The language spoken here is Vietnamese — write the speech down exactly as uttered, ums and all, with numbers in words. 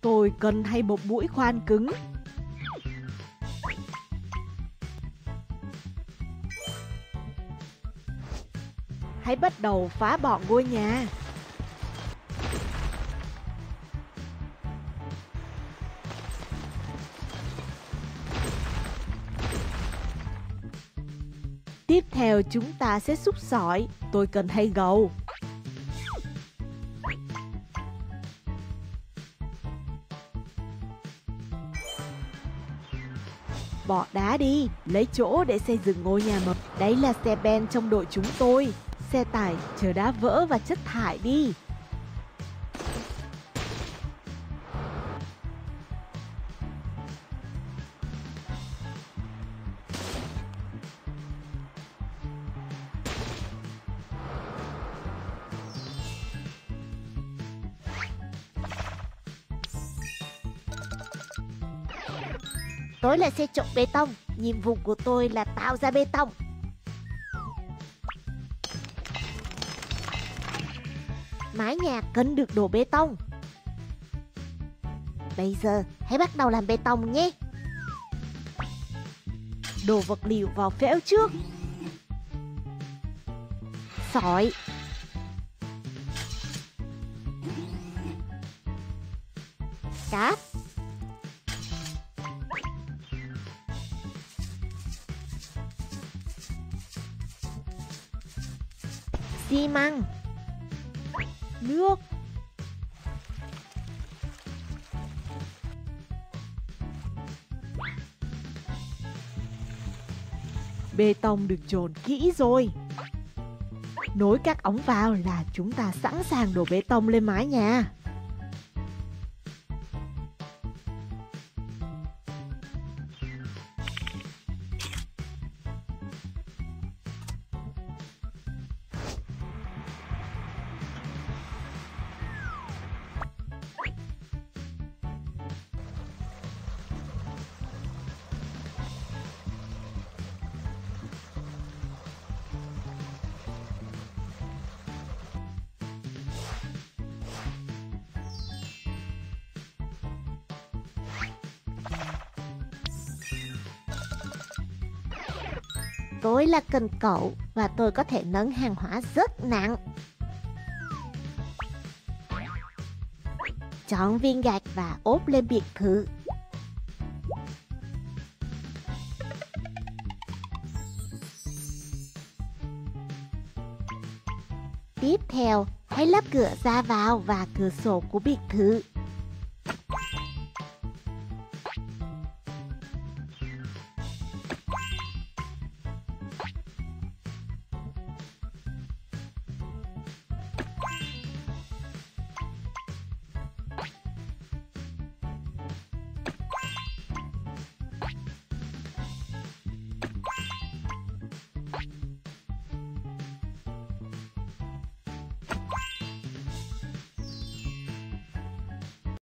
Tôi cần thay một mũi khoan cứng. Hãy bắt đầu phá bỏ ngôi nhà. Tiếp theo chúng ta sẽ xúc sỏi. Tôi cần thay gầu. Bỏ đá đi, lấy chỗ để xây dựng ngôi nhà mập. Đấy là xe ben trong đội chúng tôi. Xe tải chở đá vỡ và chất thải đi. Tôi là xe trộn bê tông. Nhiệm vụ của tôi là tạo ra bê tông. Mái nhà cần được đổ bê tông. Bây giờ hãy bắt đầu làm bê tông nhé. Đổ vật liệu vào phễu trước. Sỏi. Cát. Xi măng. Nước. Bê tông được trộn kỹ rồi. Nối các ống vào là chúng ta sẵn sàng đổ bê tông lên mái nhà. Tôi là cần cẩu và tôi có thể nâng hàng hóa rất nặng. Chọn viên gạch và ốp lên biệt thự. Tiếp theo, hãy lắp cửa ra vào và cửa sổ của biệt thự.